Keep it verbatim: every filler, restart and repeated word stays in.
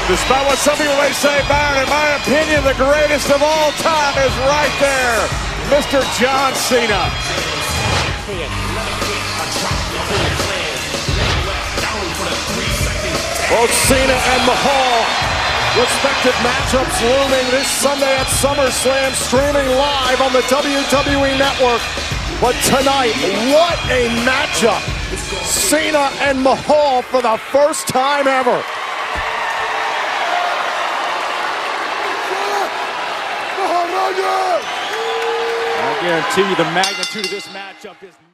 Despite what some people may say, Byron, in my opinion, the greatest of all time is right there, Mister John Cena. Both Cena and Mahal, respective matchups looming this Sunday at SummerSlam, streaming live on the W W E Network. But tonight, what a matchup! Cena and Mahal for the first time ever. I guarantee you the magnitude of this matchup is